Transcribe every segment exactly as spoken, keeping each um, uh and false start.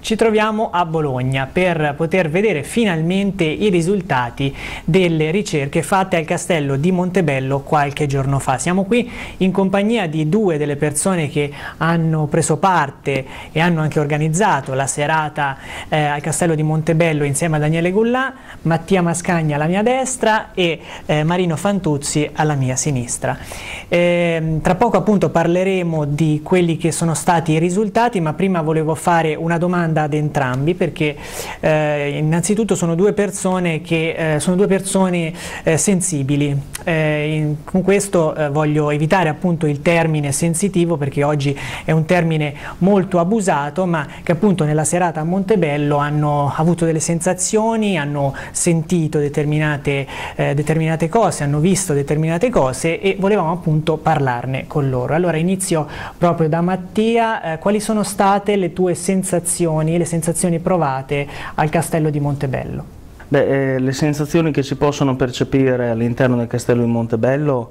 Ci troviamo a Bologna per poter vedere finalmente i risultati delle ricerche fatte al castello di Montebello qualche giorno fa. Siamo qui in compagnia di due delle persone che hanno preso parte e hanno anche organizzato la serata eh, al castello di Montebello insieme a Daniele Gullà, Mattia Mascagna alla mia destra e eh, Marino Fantuzzi alla mia sinistra. Eh, tra poco appunto parleremo di quelli che sono stati i risultati, ma prima volevo fare una domanda ad entrambi, perché eh, innanzitutto sono due persone che eh, sono due persone eh, sensibili. Eh, in, con questo eh, voglio evitare appunto il termine sensitivo, perché oggi è un termine molto abusato, ma che appunto nella serata a Montebello hanno avuto delle sensazioni, hanno sentito determinate, eh, determinate cose, hanno visto determinate cose e volevamo appunto parlarne con loro. Allora inizio proprio da Mattia. Eh, quali sono state le tue sensazioni, le sensazioni provate al castello di Montebello? Beh, eh, le sensazioni che si possono percepire all'interno del castello di Montebello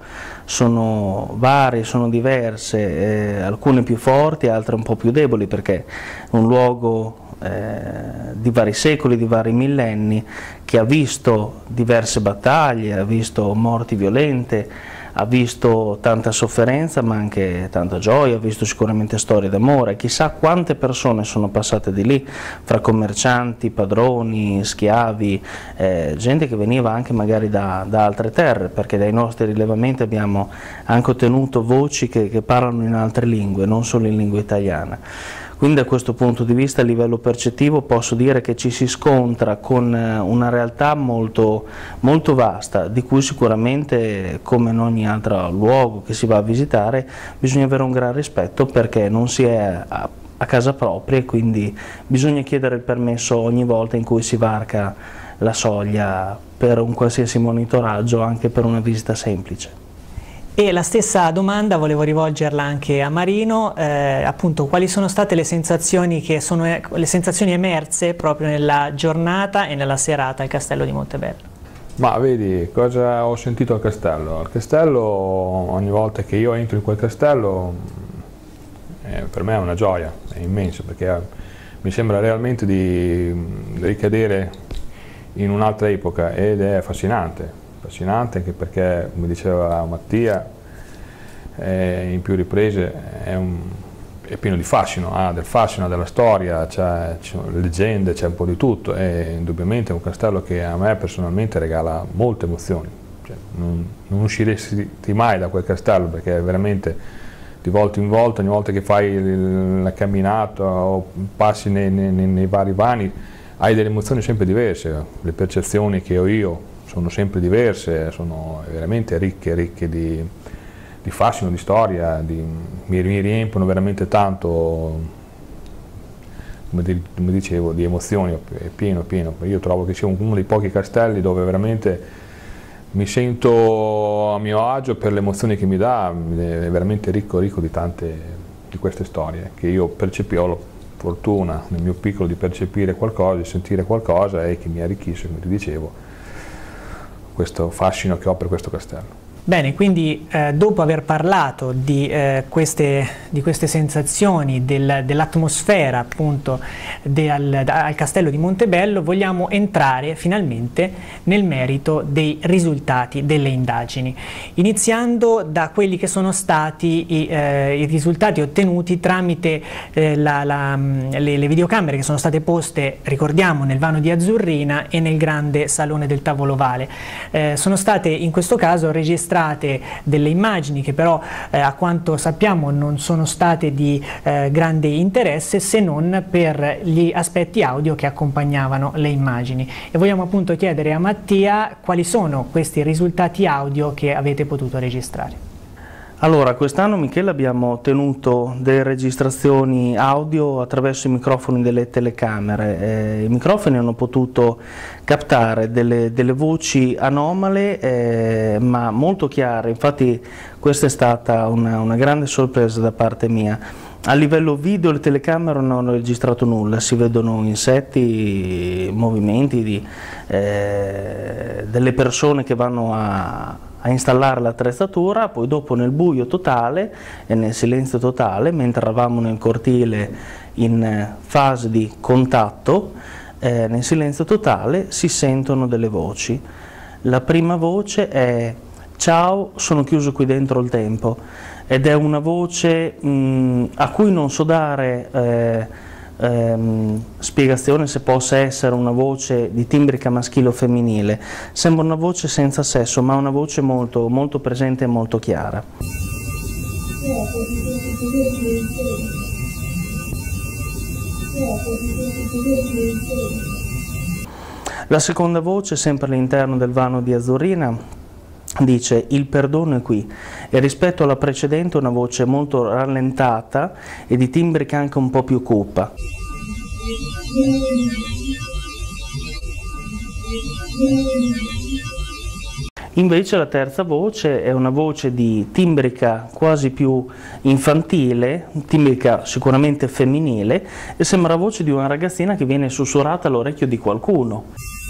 sono varie, sono diverse, eh, alcune più forti, altre un po' più deboli, perché è un luogo eh, di vari secoli, di vari millenni, che ha visto diverse battaglie, ha visto morti violente, ha visto tanta sofferenza ma anche tanta gioia, ha visto sicuramente storie d'amore. Chissà quante persone sono passate di lì, fra commercianti, padroni, schiavi, eh, gente che veniva anche magari da, da altre terre, perché dai nostri rilevamenti abbiamo anche ottenuto voci che, che parlano in altre lingue, non solo in lingua italiana. Quindi da questo punto di vista a livello percettivo posso dire che ci si scontra con una realtà molto, molto vasta, di cui sicuramente, come in ogni altro luogo che si va a visitare, bisogna avere un gran rispetto, perché non si è a, a casa propria e quindi bisogna chiedere il permesso ogni volta in cui si varca la soglia per un qualsiasi monitoraggio, anche per una visita semplice. E la stessa domanda volevo rivolgerla anche a Marino, eh, appunto quali sono state le sensazioni, che sono, le sensazioni emerse proprio nella giornata e nella serata al castello di Montebello? Ma vedi, cosa ho sentito al castello? Al castello, ogni volta che io entro in quel castello, eh, per me è una gioia, è immenso, perché mi sembra realmente di, di ricadere in un'altra epoca ed è affascinante. Affascinante anche perché, come diceva Mattia, eh, in più riprese è, un, è pieno di fascino, ha del fascino, della storia, c'è le leggende, c'è un po' di tutto, e indubbiamente è un castello che a me personalmente regala molte emozioni. Cioè, non, non usciresti mai da quel castello, perché è veramente di volta in volta, ogni volta che fai la camminata o passi nei, nei, nei vari vani, hai delle emozioni sempre diverse, le percezioni che ho io sono sempre diverse, sono veramente ricche, ricche di, di fascino, di storia, di, mi, mi riempiono veramente tanto, come, di, come dicevo, di emozioni, è pieno, pieno. Io trovo che sia uno dei pochi castelli dove veramente mi sento a mio agio per le emozioni che mi dà, è veramente ricco, ricco di tante di queste storie, che io percepisco, ho la fortuna nel mio piccolo di percepire qualcosa, di sentire qualcosa e che mi arricchisce, come ti dicevo, questo fascino che ho per questo castello. Bene, quindi eh, dopo aver parlato di, eh, queste, di queste sensazioni, del, dell'atmosfera appunto de, al, al castello di Montebello, vogliamo entrare finalmente nel merito dei risultati delle indagini, iniziando da quelli che sono stati i, eh, i risultati ottenuti tramite eh, la, la, le, le videocamere che sono state poste, ricordiamo, nel vano di Azzurrina e nel grande salone del Tavolo Ovale. Eh, sono state in questo caso registrate delle immagini che però eh, a quanto sappiamo non sono state di eh, grande interesse, se non per gli aspetti audio che accompagnavano le immagini, e vogliamo appunto chiedere a Mattia quali sono questi risultati audio che avete potuto registrare. Allora, quest'anno, Michele, abbiamo ottenuto delle registrazioni audio attraverso i microfoni delle telecamere. Eh, I microfoni hanno potuto captare delle, delle voci anomale eh, ma molto chiare, infatti questa è stata una, una grande sorpresa da parte mia. A livello video le telecamere non hanno registrato nulla, si vedono insetti, movimenti di, eh, delle persone che vanno a a installare l'attrezzatura, poi dopo nel buio totale e nel silenzio totale, mentre eravamo nel cortile in fase di contatto, eh, nel silenzio totale si sentono delle voci. La prima voce è: ciao, sono chiuso qui dentro il tempo, ed è una voce mh, a cui non so dare eh, ehm, spiegazione se possa essere una voce di timbrica maschile o femminile. Sembra una voce senza sesso, ma una voce molto, molto presente e molto chiara. La seconda voce, sempre all'interno del vano di Azzurrina, dice: il perdono è qui, e rispetto alla precedente una voce molto rallentata e di timbrica anche un po' più cupa. Invece la terza voce è una voce di timbrica quasi più infantile, timbrica sicuramente femminile, e sembra la voce di una ragazzina che viene sussurrata all'orecchio di qualcuno.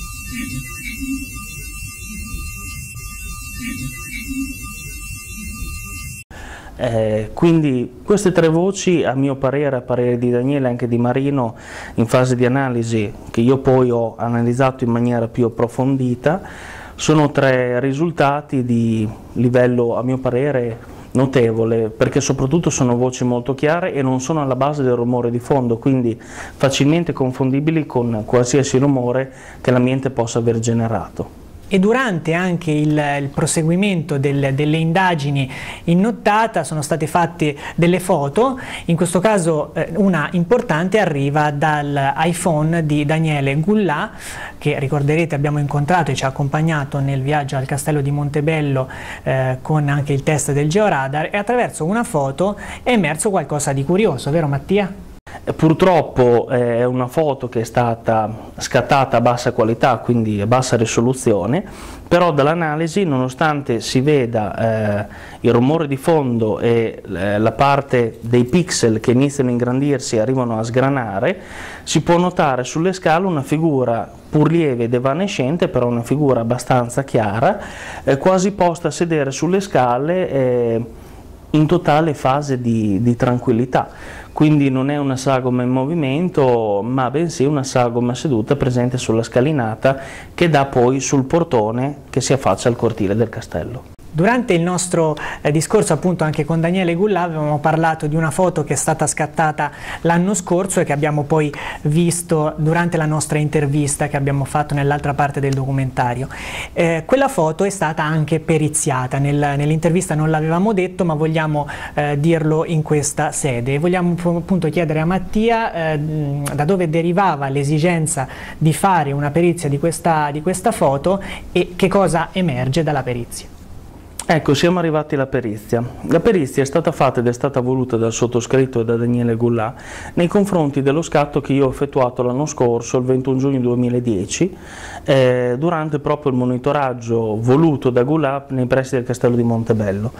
Eh, quindi queste tre voci, a mio parere, a parere di Daniele e anche di Marino, in fase di analisi, che io poi ho analizzato in maniera più approfondita, sono tre risultati di livello, a mio parere, notevole, perché soprattutto sono voci molto chiare e non sono alla base del rumore di fondo, quindi facilmente confondibili con qualsiasi rumore che l'ambiente possa aver generato. E durante anche il, il proseguimento del, delle indagini in nottata sono state fatte delle foto. In questo caso eh, una importante arriva dall'iPhone di Daniele Gullà, che ricorderete abbiamo incontrato e ci ha accompagnato nel viaggio al castello di Montebello eh, con anche il test del georadar, e attraverso una foto è emerso qualcosa di curioso, vero Mattia? Purtroppo è una foto che è stata scattata a bassa qualità, quindi a bassa risoluzione, però dall'analisi, nonostante si veda eh, il rumore di fondo e eh, la parte dei pixel che iniziano a ingrandirsi e arrivano a sgranare, si può notare sulle scale una figura pur lieve ed evanescente, però una figura abbastanza chiara, eh, quasi posta a sedere sulle scale eh, in totale fase di, di tranquillità. Quindi non è una sagoma in movimento, ma bensì una sagoma seduta presente sulla scalinata che dà poi sul portone che si affaccia al cortile del castello. Durante il nostro eh, discorso appunto anche con Daniele Gullà avevamo parlato di una foto che è stata scattata l'anno scorso e che abbiamo poi visto durante la nostra intervista che abbiamo fatto nell'altra parte del documentario. Eh, quella foto è stata anche periziata, Nel, nell'intervista non l'avevamo detto, ma vogliamo eh, dirlo in questa sede. Vogliamo appunto chiedere a Mattia eh, da dove derivava l'esigenza di fare una perizia di questa, di questa foto e che cosa emerge dalla perizia. Ecco, siamo arrivati alla perizia. La perizia è stata fatta ed è stata voluta dal sottoscritto e da Daniele Gullà nei confronti dello scatto che io ho effettuato l'anno scorso, il ventuno giugno duemiladieci, eh, durante proprio il monitoraggio voluto da Gullà nei pressi del castello di Montebello.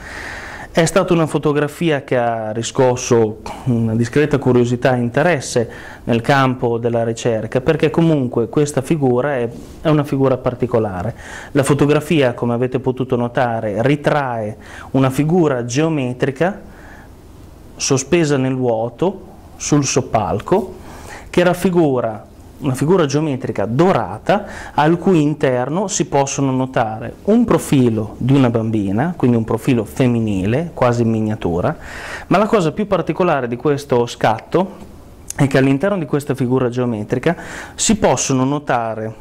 È stata una fotografia che ha riscosso una discreta curiosità e interesse nel campo della ricerca, perché comunque questa figura è, è una figura particolare. La fotografia, come avete potuto notare, ritrae una figura geometrica sospesa nel vuoto sul soppalco, che raffigura una figura geometrica dorata al cui interno si possono notare un profilo di una bambina, quindi un profilo femminile, quasi in miniatura, ma la cosa più particolare di questo scatto è che all'interno di questa figura geometrica si possono notare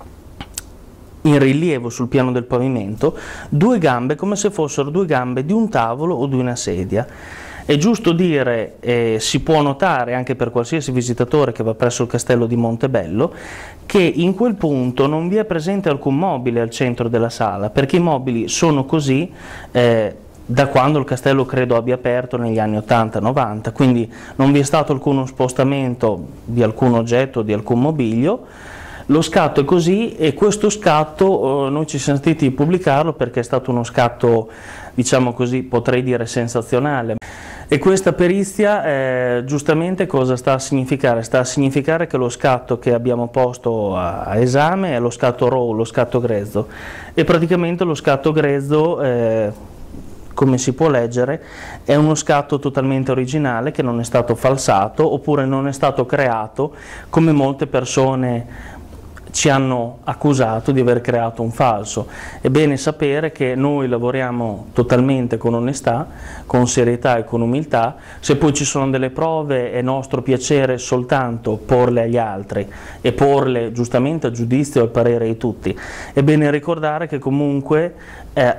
in rilievo sul piano del pavimento due gambe, come se fossero due gambe di un tavolo o di una sedia. È giusto dire, eh, si può notare anche per qualsiasi visitatore che va presso il castello di Montebello, che in quel punto non vi è presente alcun mobile al centro della sala, perché i mobili sono così eh, da quando il castello credo abbia aperto negli anni ottanta novanta, quindi non vi è stato alcuno spostamento di alcun oggetto, di alcun mobilio. Lo scatto è così, e questo scatto eh, noi ci siamo sentiti di pubblicarlo perché è stato uno scatto, diciamo così, potrei dire sensazionale. E questa perizia eh, giustamente cosa sta a significare? Sta a significare che lo scatto che abbiamo posto a, a esame è lo scatto raw, lo scatto grezzo, e praticamente lo scatto grezzo, eh, come si può leggere, è uno scatto totalmente originale che non è stato falsato oppure non è stato creato come molte persone ci hanno accusato di aver creato un falso. È bene sapere che noi lavoriamo totalmente con onestà, con serietà e con umiltà. Se poi ci sono delle prove è nostro piacere soltanto porle agli altri e porle giustamente a giudizio e al parere di tutti. È bene ricordare che comunque eh,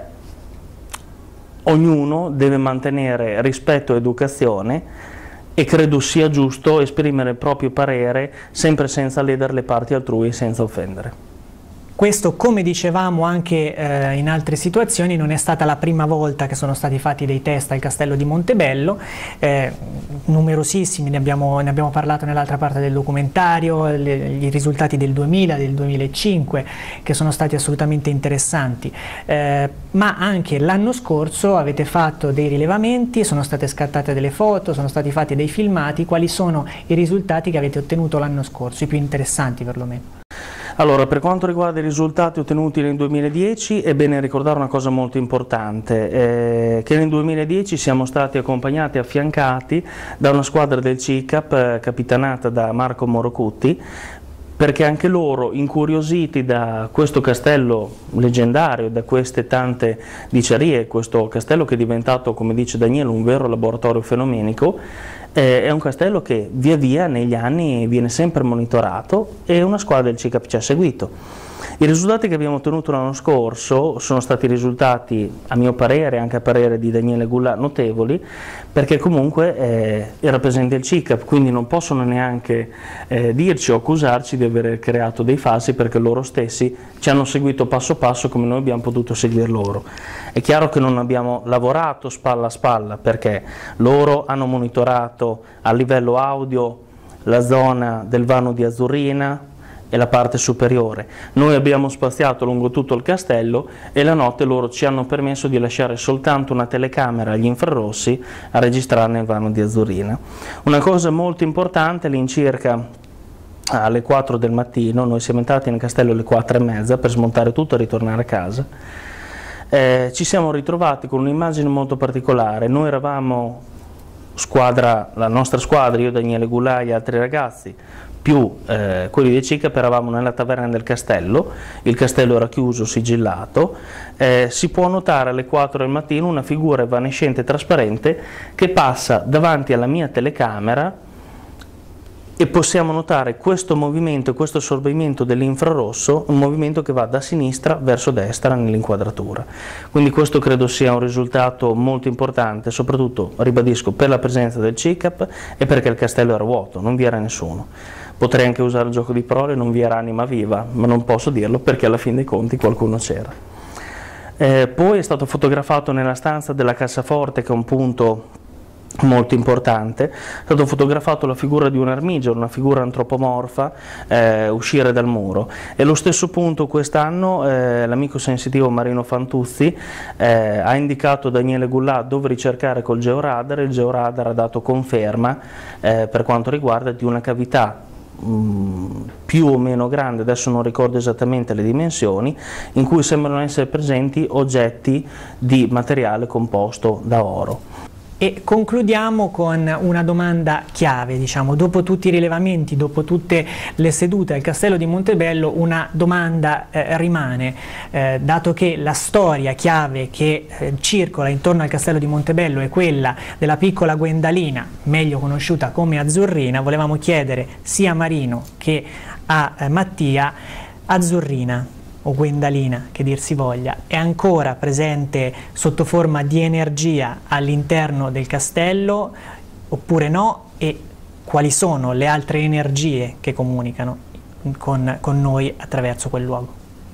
ognuno deve mantenere rispetto e educazione, e credo sia giusto esprimere il proprio parere sempre senza ledere le parti altrui e senza offendere. Questo, come dicevamo anche eh, in altre situazioni, non è stata la prima volta che sono stati fatti dei test al Castello di Montebello, eh, numerosissimi, ne abbiamo, ne abbiamo parlato nell'altra parte del documentario, le, i risultati del duemila, del duemilacinque, che sono stati assolutamente interessanti, eh, ma anche l'anno scorso avete fatto dei rilevamenti, sono state scattate delle foto, sono stati fatti dei filmati. Quali sono i risultati che avete ottenuto l'anno scorso, i più interessanti perlomeno? Allora, per quanto riguarda i risultati ottenuti nel duemiladieci, è bene ricordare una cosa molto importante, eh, che nel duemiladieci siamo stati accompagnati e affiancati da una squadra del C I C A P eh, capitanata da Marco Morocutti, perché anche loro, incuriositi da questo castello leggendario, da queste tante dicerie, questo castello che è diventato, come dice Daniele, un vero laboratorio fenomenico, eh, è un castello che via via negli anni viene sempre monitorato e una squadra del C I C A P ci ha seguito. I risultati che abbiamo ottenuto l'anno scorso sono stati risultati, a mio parere e anche a parere di Daniele Gullà, notevoli, perché comunque eh, era presente il C I C A P, quindi non possono neanche eh, dirci o accusarci di aver creato dei falsi, perché loro stessi ci hanno seguito passo passo come noi abbiamo potuto seguire loro. È chiaro che non abbiamo lavorato spalla a spalla, perché loro hanno monitorato a livello audio la zona del vano di Azzurrina e la parte superiore. Noi abbiamo spaziato lungo tutto il castello e la notte loro ci hanno permesso di lasciare soltanto una telecamera agli infrarossi a registrare nel vano di Azzurrina. Una cosa molto importante, all'incirca alle quattro del mattino, noi siamo entrati nel castello alle quattro e mezza per smontare tutto e ritornare a casa, eh, ci siamo ritrovati con un'immagine molto particolare. Noi eravamo squadra, la nostra squadra, io, Daniele Gullà e gli altri ragazzi, più eh, quelli del C I C A P, eravamo nella taverna del castello, il castello era chiuso, sigillato, eh, si può notare alle quattro del mattino una figura evanescente trasparente che passa davanti alla mia telecamera e possiamo notare questo movimento, questo assorbimento dell'infrarosso, un movimento che va da sinistra verso destra nell'inquadratura. Quindi questo credo sia un risultato molto importante, soprattutto, ribadisco, per la presenza del C I C A P e perché il castello era vuoto, non vi era nessuno. Potrei anche usare il gioco di parole, non vi era anima viva, ma non posso dirlo perché alla fin dei conti qualcuno c'era. Eh, poi è stato fotografato nella stanza della cassaforte, che è un punto molto importante, è stato fotografato la figura di un armigero, una figura antropomorfa, eh, uscire dal muro. E allo stesso punto quest'anno eh, l'amico sensitivo Marino Fantuzzi eh, ha indicato a Daniele Gullà dove ricercare col georadar, e il georadar ha dato conferma eh, per quanto riguarda di una cavità più o meno grande, adesso non ricordo esattamente le dimensioni, in cui sembrano essere presenti oggetti di materiale composto da oro. E concludiamo con una domanda chiave, diciamo, dopo tutti i rilevamenti, dopo tutte le sedute al Castello di Montebello, una domanda eh, rimane, eh, dato che la storia chiave che eh, circola intorno al Castello di Montebello è quella della piccola Gwendalina, meglio conosciuta come Azzurrina, volevamo chiedere sia a Marino che a eh, Mattia: Azzurrina o Gwendalina, che dir si voglia, è ancora presente sotto forma di energia all'interno del castello oppure no, e quali sono le altre energie che comunicano con, con noi attraverso quel luogo?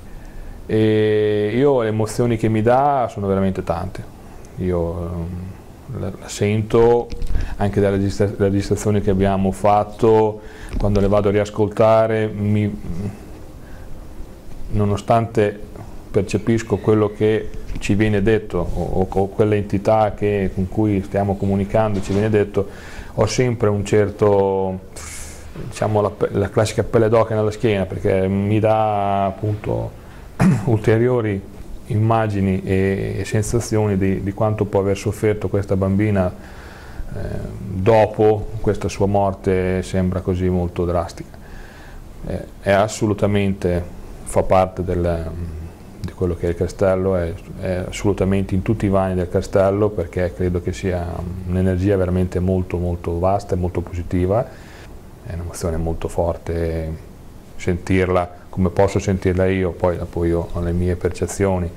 E io le emozioni che mi dà sono veramente tante. Io la, la sento anche dalle registra registrazioni che abbiamo fatto, quando le vado a riascoltare, mi, nonostante percepisco quello che ci viene detto, o, o quelle entità che, con cui stiamo comunicando ci viene detto, ho sempre un certo, diciamo, la, la classica pelle d'oca nella schiena, perché mi dà appunto ulteriori immagini e, e sensazioni di, di quanto può aver sofferto questa bambina eh, dopo questa sua morte, sembra così molto drastica. Eh, è assolutamente, fa parte del, di quello che è il castello, è, è assolutamente in tutti i vani del castello, perché credo che sia un'energia veramente molto molto vasta e molto positiva, è un'emozione molto forte sentirla come posso sentirla io, poi dopo io ho le mie percezioni,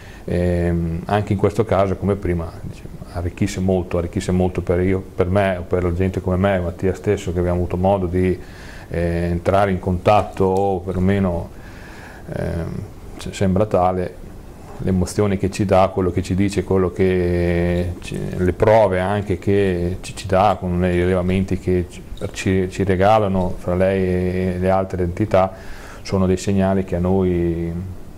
e anche in questo caso come prima diciamo, arricchisce molto, arricchisce molto per, io, per me o per la gente come me, Mattia stesso, che abbiamo avuto modo di eh, entrare in contatto, o perlomeno eh, sembra tale, le emozioni che ci dà, quello che ci dice, quello che ci, le prove anche che ci, ci dà con i rilevamenti che ci, ci regalano fra lei e le altre entità, sono dei segnali che a noi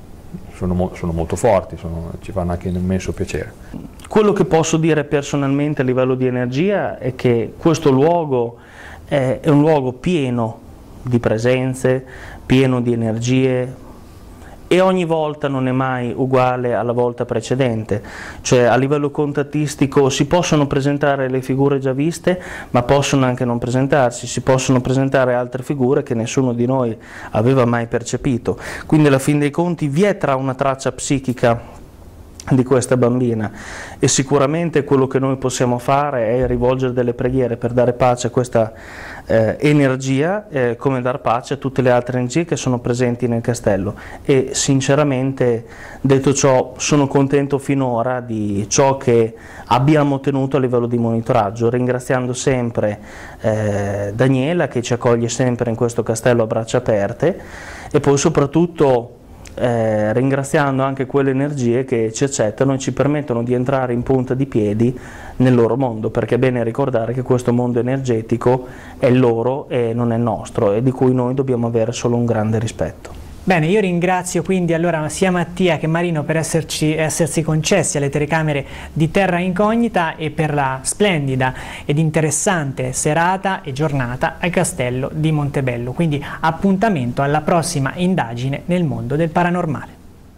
sono, sono molto forti, sono, ci fanno anche un immenso piacere. Quello che posso dire personalmente a livello di energia è che questo luogo è, è un luogo pieno di presenze, pieno di energie, e ogni volta non è mai uguale alla volta precedente, cioè a livello contattistico si possono presentare le figure già viste, ma possono anche non presentarsi, si possono presentare altre figure che nessuno di noi aveva mai percepito, quindi alla fin dei conti vi è tra una traccia psichica di questa bambina, e sicuramente quello che noi possiamo fare è rivolgere delle preghiere per dare pace a questa eh, energia, eh, come dar pace a tutte le altre energie che sono presenti nel castello, e sinceramente, detto ciò, sono contento finora di ciò che abbiamo ottenuto a livello di monitoraggio, ringraziando sempre eh, Daniela, che ci accoglie sempre in questo castello a braccia aperte, e poi soprattutto Eh, ringraziando anche quelle energie che ci accettano e ci permettono di entrare in punta di piedi nel loro mondo, perché è bene ricordare che questo mondo energetico è loro e non è nostro, e di cui noi dobbiamo avere solo un grande rispetto. Bene, io ringrazio quindi allora sia Mattia che Marino per esserci, essersi concessi alle telecamere di Terra Incognita e per la splendida ed interessante serata e giornata al Castello di Montebello. Quindi appuntamento alla prossima indagine nel mondo del paranormale.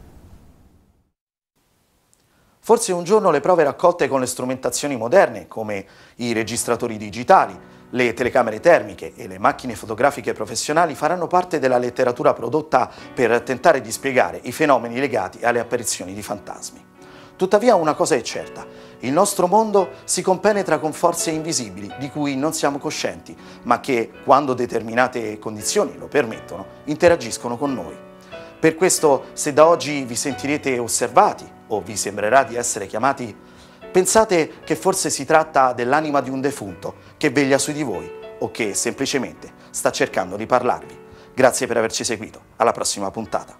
Forse un giorno le prove raccolte con le strumentazioni moderne, come i registratori digitali, le telecamere termiche e le macchine fotografiche professionali, faranno parte della letteratura prodotta per tentare di spiegare i fenomeni legati alle apparizioni di fantasmi. Tuttavia una cosa è certa: il nostro mondo si compenetra con forze invisibili di cui non siamo coscienti, ma che, quando determinate condizioni lo permettono, interagiscono con noi. Per questo, se da oggi vi sentirete osservati o vi sembrerà di essere chiamati, pensate che forse si tratta dell'anima di un defunto che veglia su di voi o che semplicemente sta cercando di parlarvi. Grazie per averci seguito, alla prossima puntata.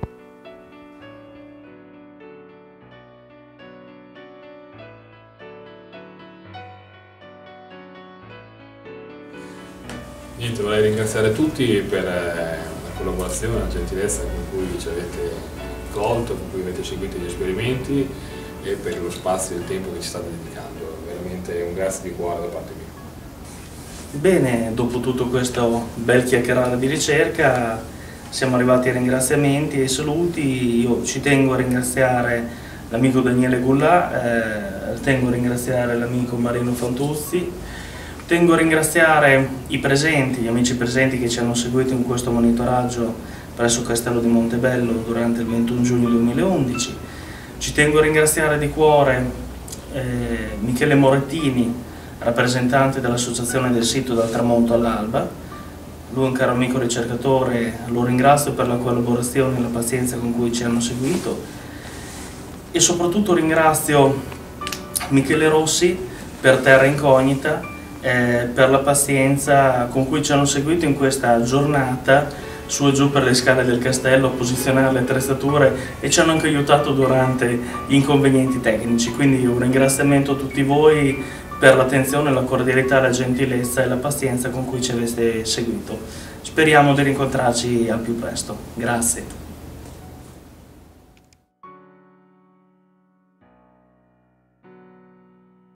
Niente, vorrei ringraziare tutti per la collaborazione, la gentilezza con cui ci avete accolto, con cui avete seguito gli esperimenti, e per lo spazio e il tempo che ci state dedicando. Veramente un grazie di cuore da parte mia. Bene, dopo tutto questo bel chiacchierare di ricerca siamo arrivati ai ringraziamenti e ai saluti. Io ci tengo a ringraziare l'amico Daniele Gullà, eh, tengo a ringraziare l'amico Marino Fantuzzi, tengo a ringraziare i presenti, gli amici presenti che ci hanno seguito in questo monitoraggio presso il Castello di Montebello durante il ventuno giugno duemilaundici. Ci tengo a ringraziare di cuore eh, Michele Morettini, rappresentante dell'Associazione del Sito Dal Tramonto all'Alba. Lui è un caro amico ricercatore, lo ringrazio per la collaborazione e la pazienza con cui ci hanno seguito. E soprattutto ringrazio Michele Rossi per Terra Incognita, eh, per la pazienza con cui ci hanno seguito in questa giornata su e giù per le scale del castello, a posizionare le attrezzature, e ci hanno anche aiutato durante gli inconvenienti tecnici. Quindi un ringraziamento a tutti voi per l'attenzione, la cordialità, la gentilezza e la pazienza con cui ci avete seguito. Speriamo di rincontrarci al più presto. Grazie.